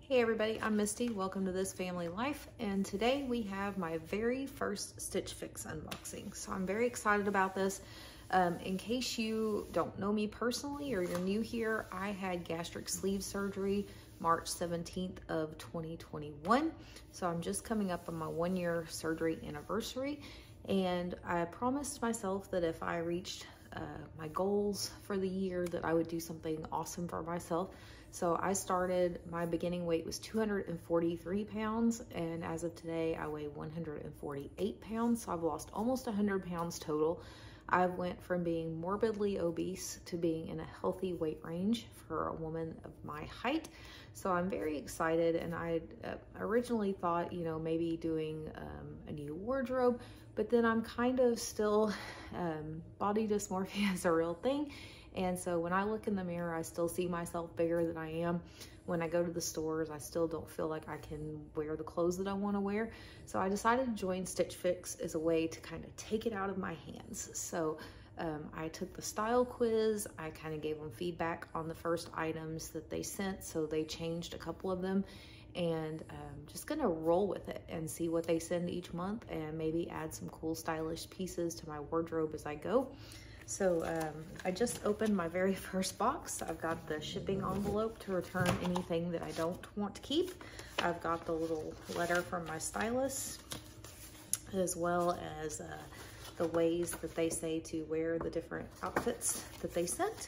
Hey everybody, I'm Misty. Welcome to This Family Life, and today we have my very first Stitch Fix unboxing. So I'm very excited about this. In case you don't know me personally or you're new here, I had gastric sleeve surgery March 17th of 2021. So I'm just coming up on my 1-year surgery anniversary, and I promised myself that if I reached my goals for the year that I would do something awesome for myself. So I started, my beginning weight was 243 pounds, and as of today I weigh 148 pounds. So I've lost almost 100 pounds total. I went from being morbidly obese to being in a healthy weight range for a woman of my height. So I'm very excited, and I originally thought, you know, maybe doing a new wardrobe, but then I'm kind of still, body dysmorphia is a real thing. And so when I look in the mirror, I still see myself bigger than I am. When I go to the stores, I still don't feel like I can wear the clothes that I want to wear. So I decided to join Stitch Fix as a way to kind of take it out of my hands. So I took the style quiz. I kind of gave them feedback on the first items that they sent. So they changed a couple of them, and just gonna roll with it and see what they send each month, and maybe add some cool stylish pieces to my wardrobe as I go. So I just opened my very first box. I've got the shipping envelope to return anything that I don't want to keep. I've got the little letter from my stylist, as well as the ways that they say to wear the different outfits that they sent.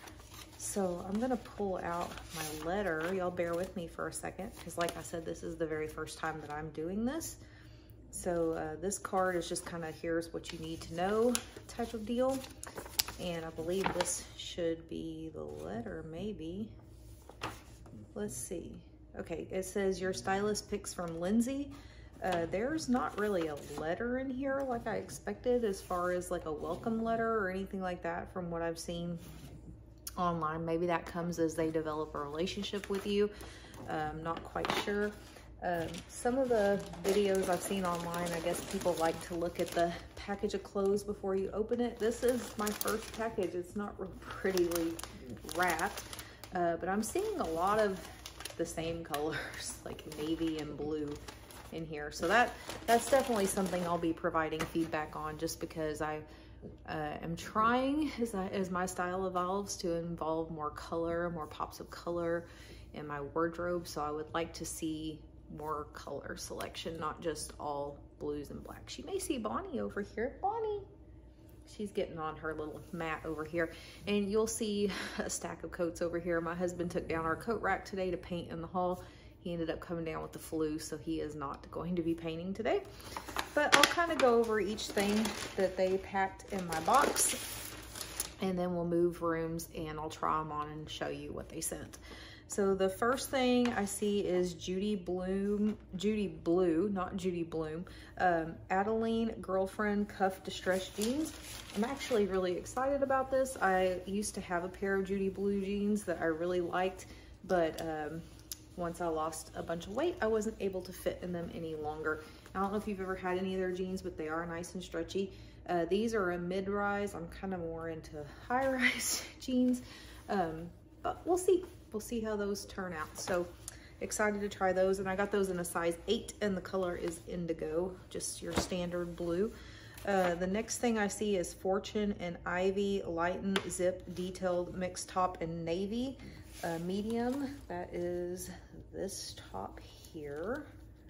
So I'm gonna pull out my letter. Y'all bear with me for a second, because like I said, this is the very first time that I'm doing this. So this card is just kind of, here's what you need to know type of deal. And I believe this should be the letter, maybe. Let's see. Okay, it says your stylist picks from Lindsay. There's not really a letter in here like I expected, as far as like a welcome letter or anything like that from what I've seen online. Maybe that comes as they develop a relationship with you. I'm not quite sure. Some of the videos I've seen online, I guess people like to look at the package of clothes before you open it. This is my first package. It's not real prettily wrapped, but I'm seeing a lot of the same colors, like navy and blue in here. So that's definitely something I'll be providing feedback on, just because I am trying, as my style evolves, to involve more color, more pops of color in my wardrobe. So I would like to see more color selection, not just all blues and blacks. You may see Bonnie over here. Bonnie, she's getting on her little mat over here, and you'll see a stack of coats over here. My husband took down our coat rack today to paint in the hall. He ended up coming down with the flu, so he is not going to be painting today. But I'll kind of go over each thing that they packed in my box, and then we'll move rooms and I'll try them on and show you what they sent. So the first thing I see is Judy Blue, not Judy Bloom, Adeline Girlfriend Cuff Distressed Jeans. I'm actually really excited about this. I used to have a pair of Judy Blue jeans that I really liked, but once I lost a bunch of weight, I wasn't able to fit in them any longer. I don't know if you've ever had any of their jeans, but they are nice and stretchy. These are a mid-rise. I'm kind of more into high-rise jeans, but we'll see. We'll see how those turn out. So excited to try those. And I got those in a size 8, and the color is indigo, just your standard blue. The next thing I see is Fortune and Ivy Lighten Zip Detailed Mixed Top in Navy, medium. That is this top here.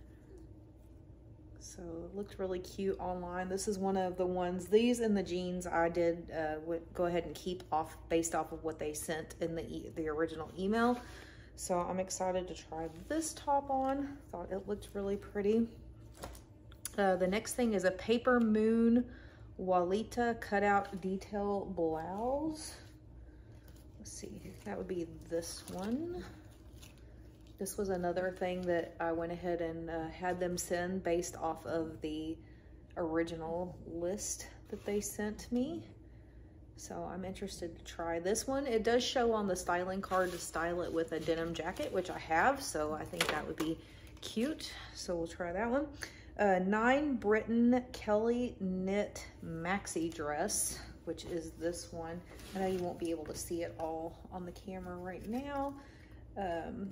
So it looked really cute online. This is one of the ones, these and the jeans I did go ahead and keep off based off of what they sent in the original email. So I'm excited to try this top on. Thought it looked really pretty. The next thing is a Paper Moon Walita cutout detail blouse. Let's see, that would be this one. This was another thing that I went ahead and had them send based off of the original list that they sent me. So I'm interested to try this one. It does show on the styling card to style it with a denim jacket, which I have, so I think that would be cute. So we'll try that one. 9 Britain Kelly Knit Maxi Dress, which is this one. I know you won't be able to see it all on the camera right now.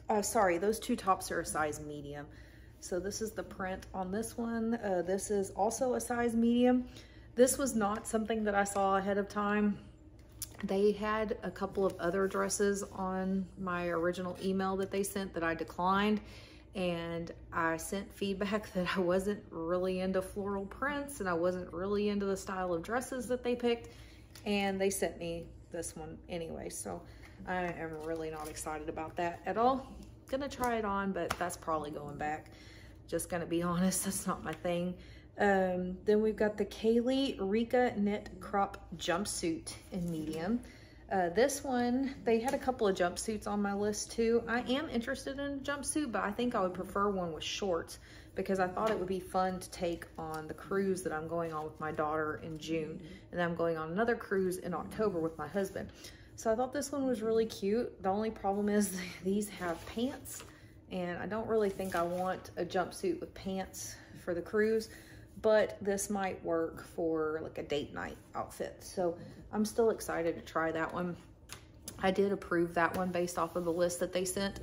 sorry, those two tops are a size medium. So this is the print on this one. This is also a size medium. This was not something that I saw ahead of time. They had a couple of other dresses on my original email that they sent that I declined. And I sent feedback that I wasn't really into floral prints and I wasn't really into the style of dresses that they picked. And they sent me this one anyway. So I am really not excited about that at all. Gonna try it on, but that's probably going back. Just gonna be honest, that's not my thing. Then we've got the Kaylee Rika Knit Crop Jumpsuit in medium. This one, they had a couple of jumpsuits on my list too. I am interested in a jumpsuit, but I think I would prefer one with shorts because I thought it would be fun to take on the cruise that I'm going on with my daughter in June. And then I'm going on another cruise in October with my husband. So I thought this one was really cute. The only problem is these have pants, and I don't really think I want a jumpsuit with pants for the cruise, but this might work for like a date night outfit. So I'm still excited to try that one. I did approve that one based off of the list that they sent.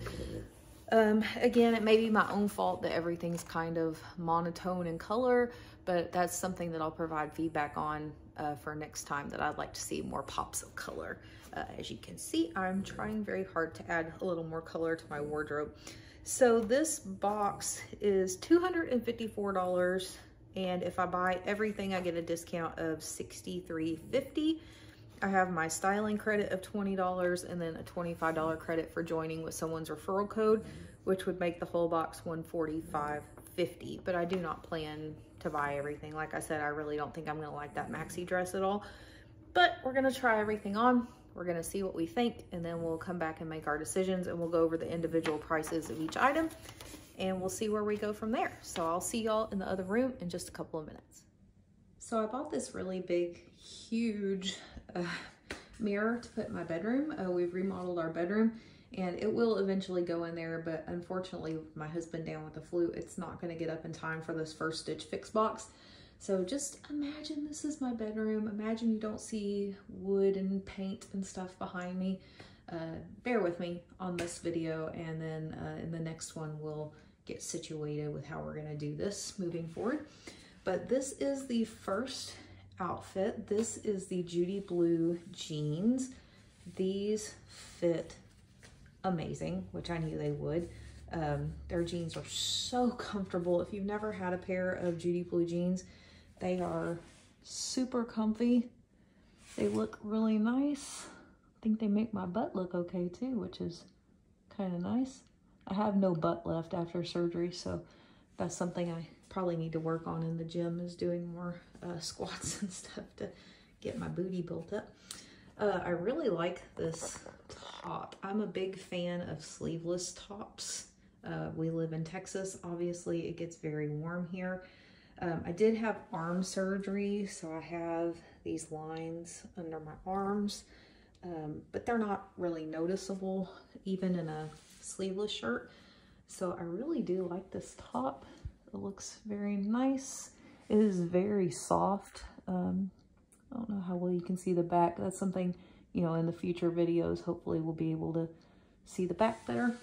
Again, it may be my own fault that everything's kind of monotone in color, but that's something that I'll provide feedback on for next time, that I'd like to see more pops of color. As you can see, I'm trying very hard to add a little more color to my wardrobe. So this box is $254, and if I buy everything, I get a discount of $63.50. I have my styling credit of $20 and then a $25 credit for joining with someone's referral code, which would make the whole box $145.50. But I do not plan to buy everything. Like I said, I really don't think I'm gonna like that maxi dress at all. But we're gonna try everything on. We're gonna see what we think, and then we'll come back and make our decisions, and we'll go over the individual prices of each item, and we'll see where we go from there. So I'll see y'all in the other room in just a couple of minutes. So I bought this really big, huge mirror to put in my bedroom. We've remodeled our bedroom, and it will eventually go in there, but unfortunately with my husband down with the flu, it's not gonna get up in time for this first Stitch Fix box. So just imagine this is my bedroom. Imagine you don't see wood and paint and stuff behind me. Bear with me on this video, and then in the next one we'll get situated with how we're gonna do this moving forward. But this is the first outfit. This is the Judy Blue jeans. These fit amazing, which I knew they would. Their jeans are so comfortable. If you've never had a pair of Judy Blue jeans, they are super comfy. They look really nice. I think they make my butt look okay too, which is kind of nice. I have no butt left after surgery, so that's something I probably need to work on in the gym, is doing more squats and stuff to get my booty built up. I really like this top. I'm a big fan of sleeveless tops. We live in Texas. Obviously, it gets very warm here. I did have arm surgery, so I have these lines under my arms, but they're not really noticeable even in a sleeveless shirt. So I really do like this top. It looks very nice. It is very soft. I don't know how well you can see the back. That's something, you know, in the future videos, hopefully we'll be able to see the back better.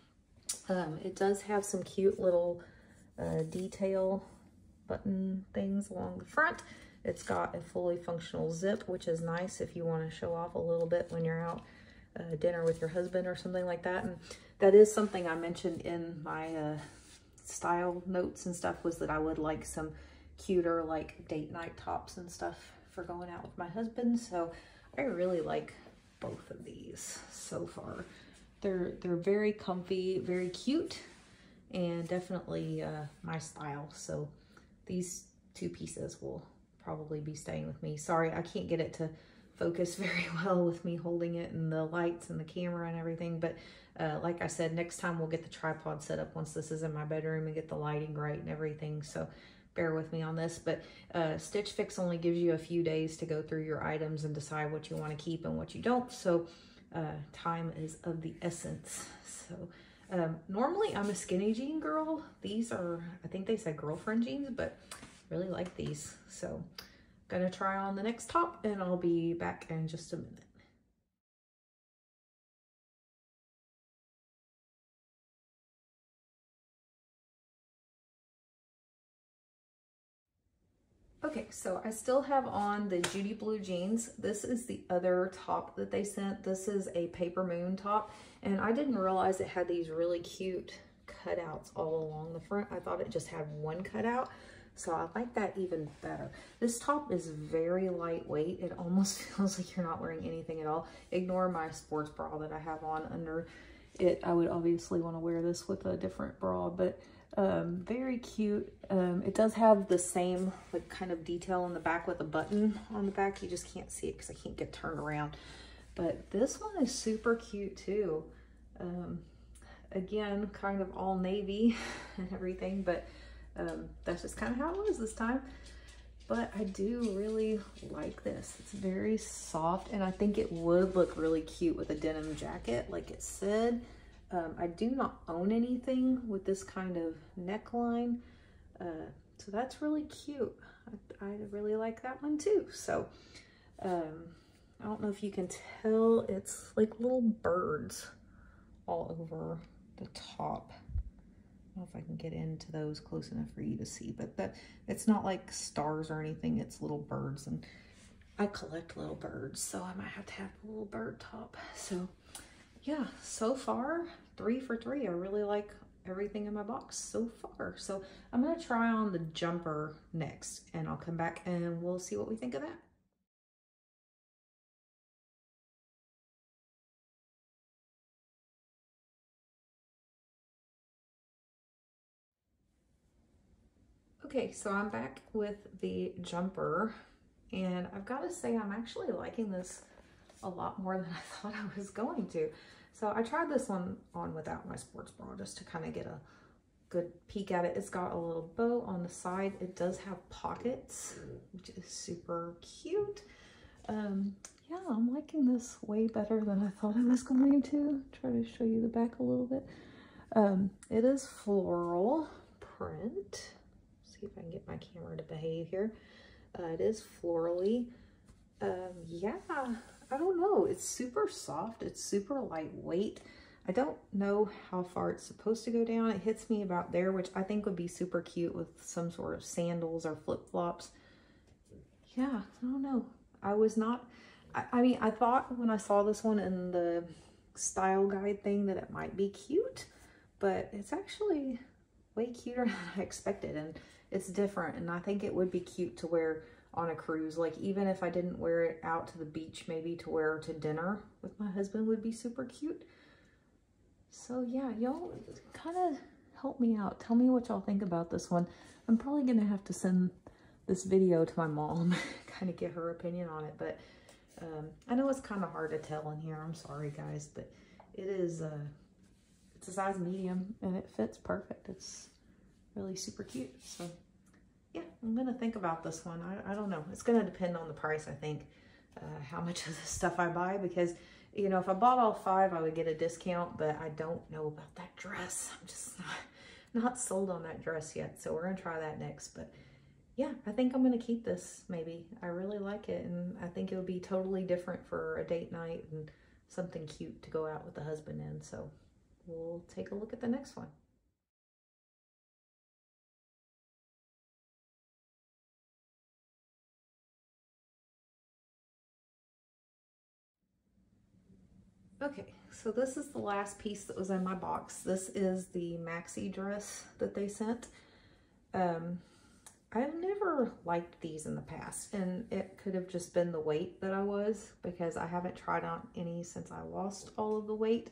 It does have some cute little detail button things along the front. It's got a fully functional zip, which is nice if you want to show off a little bit when you're out dinner with your husband or something like that. And that is something I mentioned in my style notes and stuff, was that I would like some cuter like date night tops and stuff for going out with my husband. So I really like both of these so far. They're very comfy, very cute, and definitely my style. So these two pieces will probably be staying with me. Sorry, I can't get it to focus very well with me holding it and the lights and the camera and everything. But like I said, next time we'll get the tripod set up once this is in my bedroom and get the lighting right and everything. So bear with me on this. But Stitch Fix only gives you a few days to go through your items and decide what you want to keep and what you don't. So time is of the essence. So normally I'm a skinny jean girl. These are, I think they said girlfriend jeans, but really like these. So gonna try on the next top, and I'll be back in just a minute. Okay, so I still have on the Judy Blue jeans. This is the other top that they sent. This is a Paper Moon top, and I didn't realize it had these really cute cutouts all along the front. I thought it just had one cutout, so I like that even better. This top is very lightweight. It almost feels like you're not wearing anything at all. Ignore my sports bra that I have on under it. I would obviously want to wear this with a different bra, but very cute. It does have the same like kind of detail in the back with a button on the back. You just can't see it because I can't get turned around. But this one is super cute too. Again, kind of all navy and everything, but that's just kind of how it was this time. But I do really like this. It's very soft, and I think it would look really cute with a denim jacket, like it said. I do not own anything with this kind of neckline, so that's really cute. I really like that one too. So I don't know if you can tell, it's like little birds all over the top. I don't know if I can get into those close enough for you to see, but that it's not like stars or anything. It's little birds, and I collect little birds, so I might have to have a little bird top. So yeah, so far 3 for 3. I really like everything in my box so far. So I'm gonna try on the jumper next, and I'll come back and we'll see what we think of that. Okay, so I'm back with the jumper, and I've got to say I'm actually liking this a lot more than I thought I was going to. So I tried this one on without my sports bra just to kind of get a good peek at it. It's got a little bow on the side. It does have pockets, which is super cute. Yeah, I'm liking this way better than I thought I was going to. Try to show you the back a little bit. It is floral print. See if I can get my camera to behave here. It is florally. Yeah, I don't know. It's super soft. It's super lightweight. I don't know how far it's supposed to go down. It hits me about there, which I think would be super cute with some sort of sandals or flip-flops. Yeah, I don't know. I was not, I mean, I thought when I saw this one in the style guide thing that it might be cute, but it's actually way cuter than I expected, and it's different, and I think it would be cute to wear on a cruise. Like, even if I didn't wear it out to the beach, maybe to wear to dinner with my husband would be super cute. So yeah, y'all kind of help me out. Tell me what y'all think about this one. I'm probably gonna have to send this video to my mom, kind of get her opinion on it, but I know it's kind of hard to tell in here. I'm sorry guys, but it is it's a size medium and it fits perfect. It's really super cute. So yeah, I'm gonna think about this one. I don't know. It's gonna depend on the price, I think, how much of the stuff I buy, because you know, if I bought all 5, I would get a discount, but I don't know about that dress. I'm just not sold on that dress yet. So we're gonna try that next. But yeah, I think I'm gonna keep this maybe. I really like it, and I think it would be totally different for a date night and something cute to go out with the husband in. So we'll take a look at the next one. Okay, so this is the last piece that was in my box. This is the maxi dress that they sent. I've never liked these in the past, and it could have just been the weight that I was, because I haven't tried on any since I lost all of the weight.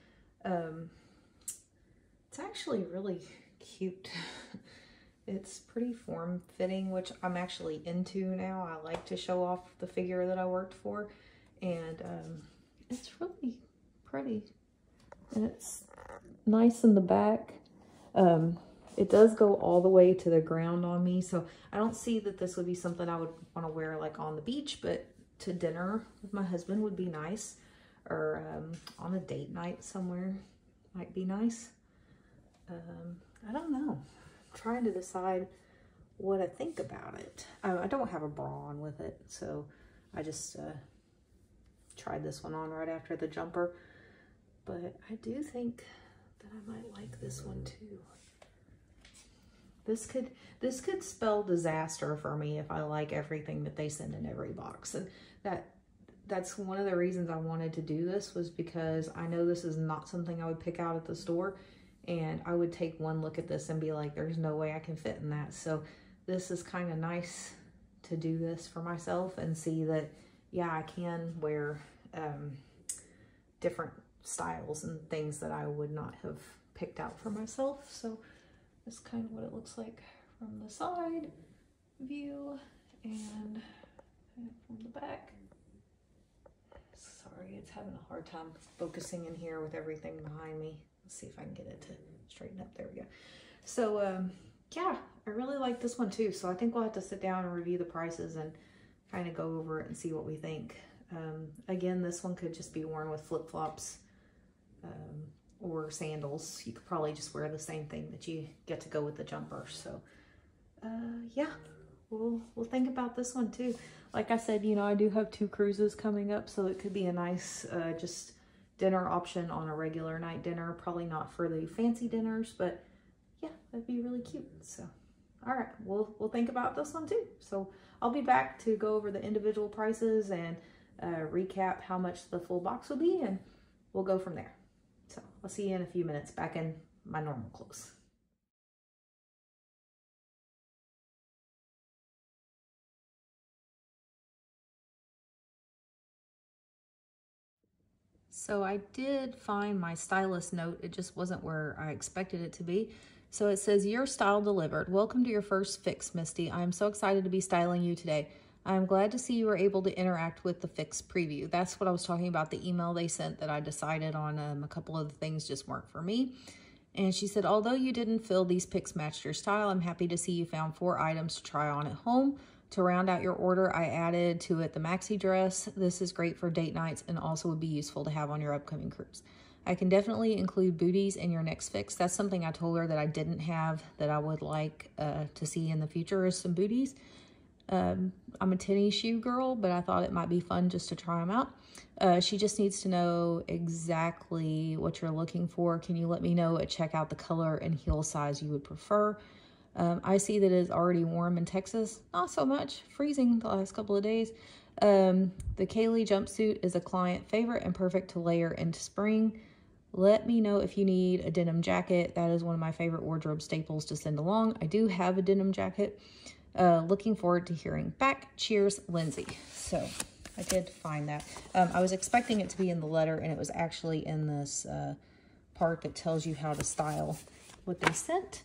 It's actually really cute. It's pretty form-fitting, which I'm actually into now. I like to show off the figure that I worked for, and it's really pretty, and it's nice in the back. It does go all the way to the ground on me, so I don't see that this would be something I would want to wear like on the beach, but to dinner with my husband would be nice, or on a date night somewhere might be nice. I don't know. I'm trying to decide what I think about it. I don't have a bra on with it, so I just tried this one on right after the jumper, but I do think that I might like this one too. this could spell disaster for me if I like everything that they send in every box. And that's one of the reasons I wanted to do this, was because I know this is not something I would pick out at the store, and I would take one look at this and be like, there's no way I can fit in that. So this is kind of nice to do this for myself and see that, yeah, I can wear different styles and things that I would not have picked out for myself. So that's kind of what it looks like from the side view and from the back. Sorry, it's having a hard time focusing in here with everything behind me. Let's see if I can get it to straighten up. There we go. So yeah, I really like this one too. So I think we'll have to sit down and review the prices and kind of go over it and see what we think. Again, this one could just be worn with flip-flops or sandals. You could probably just wear the same thing that you get to go with the jumper. So yeah, we'll think about this one too. Like I said, you know, I do have 2 cruises coming up, so it could be a nice just dinner option on a regular night dinner. Probably not for the fancy dinners, but yeah, that'd be really cute. So all right, we'll think about this one too. So I'll be back to go over the individual prices and recap how much the full box will be, and we'll go from there. So I'll see you in a few minutes back in my normal clothes. So I did find my stylist note. It just wasn't where I expected it to be. So it says, your style delivered. Welcome to your first fix, Misty. I am so excited to be styling you today. I am glad to see you were able to interact with the fix preview. That's what I was talking about, the email they sent that I decided on a couple of the things just weren't for me. And she said, although you didn't feel these pics matched your style, I'm happy to see you found 4 items to try on at home. To round out your order, I added to it the maxi dress. This is great for date nights and also would be useful to have on your upcoming cruise. I can definitely include booties in your next fix. That's something I told her that I didn't have that I would like to see in the future, is some booties. I'm a tennis shoe girl, but I thought it might be fun just to try them out. She just needs to know exactly what you're looking for. Can you let me know at checkout the color and heel size you would prefer? I see that it is already warm in Texas. Not so much. Freezing the last couple of days. The Kaylee jumpsuit is a client favorite and perfect to layer into spring. Let me know if you need a denim jacket. That is one of my favorite wardrobe staples to send along. I do have a denim jacket. Looking forward to hearing back. Cheers, Lindsay. So I did find that. I was expecting it to be in the letter, and it was actually in this part that tells you how to style what they sent.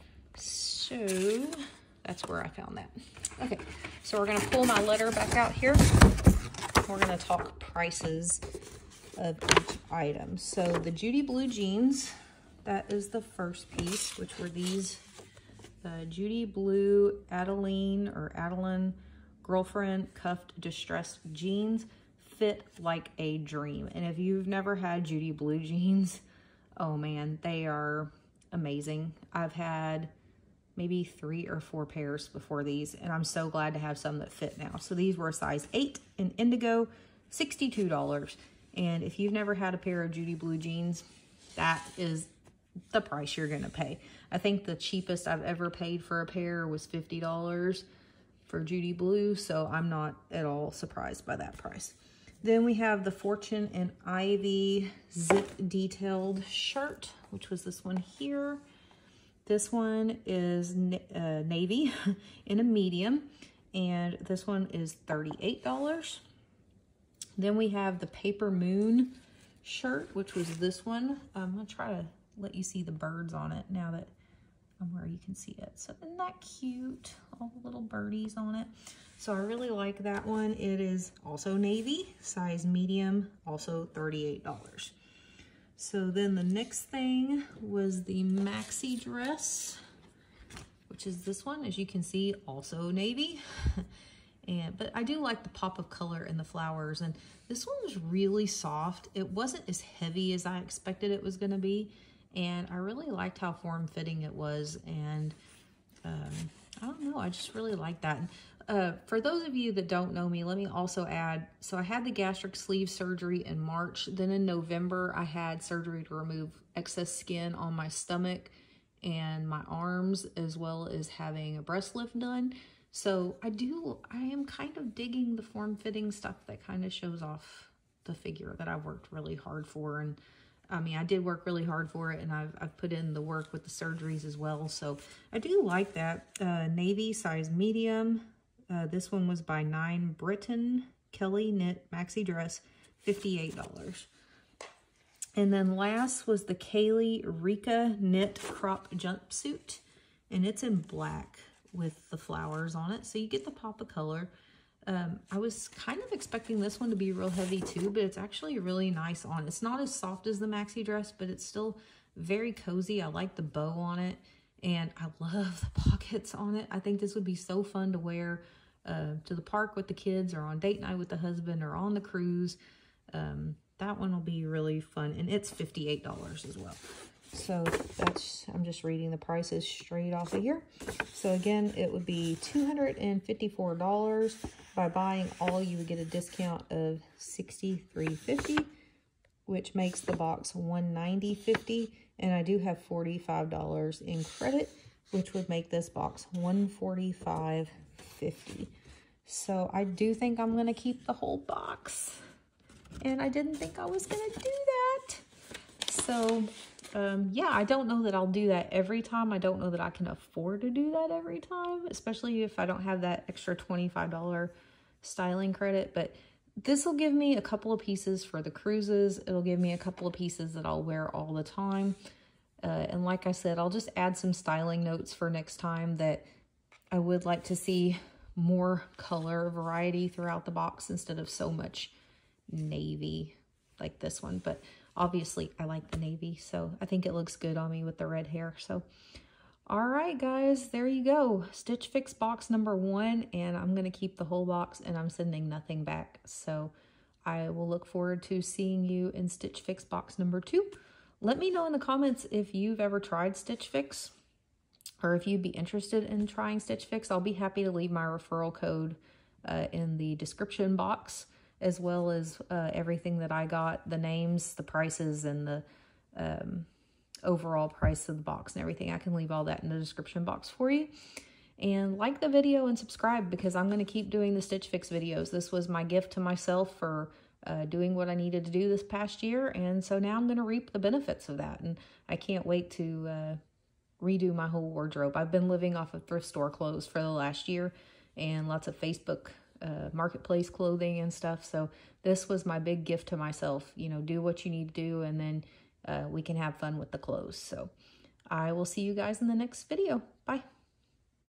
So that's where I found that. Okay, so we're going to pull my letter back out here. We're going to talk prices of each item. So the Judy Blue jeans, that is the first piece, which were these Judy Blue Adeline Girlfriend Cuffed Distressed Jeans. Fit like a dream. And if you've never had Judy Blue jeans, oh man, they are amazing. I've had maybe 3 or 4 pairs before these, and I'm so glad to have some that fit now. So these were a size 8 in indigo, $62. And if you've never had a pair of Judy Blue jeans, that is the price you're gonna pay. I think the cheapest I've ever paid for a pair was $50 for Judy Blue, so I'm not at all surprised by that price. Then we have the Fortune and Ivy zip detailed shirt, which was this one here. This one is navy in a medium, and this one is $38. Then we have the Paper Moon shirt, which was this one. I'm gonna try to let you see the birds on it now that I'm where you can see it. So isn't that cute? All the little birdies on it. So I really like that one. It is also navy, size medium, also $38. So then the next thing was the maxi dress, which is this one, as you can see, also navy. But I do like the pop of color in the flowers, and this one was really soft. It wasn't as heavy as I expected it was gonna be, and I really liked how form-fitting it was, and I don't know, I just really like that. For those of you that don't know me, let me also add, so I had the gastric sleeve surgery in March. Then in November, I had surgery to remove excess skin on my stomach and my arms, as well as having a breast lift done. So I am kind of digging the form-fitting stuff that kind of shows off the figure that I worked really hard for. And I mean, I did work really hard for it, and I've put in the work with the surgeries as well. So I do like that. Navy size medium. This one was by 9 Britain Kelly knit maxi dress, $58. And then last was the Kaylee Rika knit crop jumpsuit, and it's in black with the flowers on it, so you get the pop of color. I was kind of expecting this one to be real heavy too, but it's actually really nice on. It's not as soft as the maxi dress, but it's still very cozy. I like the bow on it, and I love the pockets on it. I think this would be so fun to wear to the park with the kids, or on date night with the husband, or on the cruise. That one will be really fun, and it's $58 as well. So that's, I'm just reading the prices straight off of here. So again, it would be $254. By buying all, you would get a discount of $63.50, which makes the box $190.50. And I do have $45 in credit, which would make this box $145.50. So I do think I'm going to keep the whole box. And I didn't think I was going to do that. So, yeah, I don't know that I'll do that every time. I don't know that I can afford to do that every time, especially if I don't have that extra $25 styling credit. But this will give me a couple of pieces for the cruises. It'll give me a couple of pieces that I'll wear all the time. And like I said, I'll just add some styling notes for next time, that I would like to see more color variety throughout the box instead of so much navy like this one. But obviously I like the navy, so I think it looks good on me with the red hair. So all right, guys, there you go. Stitch Fix box number 1, and I'm going to keep the whole box, and I'm sending nothing back. So I will look forward to seeing you in Stitch Fix box number 2. Let me know in the comments if you've ever tried Stitch Fix, or if you'd be interested in trying Stitch Fix. I'll be happy to leave my referral code in the description box, as well as everything that I got, the names, the prices, and the overall price of the box and everything. I can leave all that in the description box for you. And like the video and subscribe, because I'm going to keep doing the Stitch Fix videos. This was my gift to myself for doing what I needed to do this past year, and so now I'm going to reap the benefits of that. And I can't wait to redo my whole wardrobe. I've been living off of thrift store clothes for the last year, and lots of Facebook marketplace clothing and stuff. So this was my big gift to myself. You know, do what you need to do, and then we can have fun with the clothes. So I will see you guys in the next video. Bye.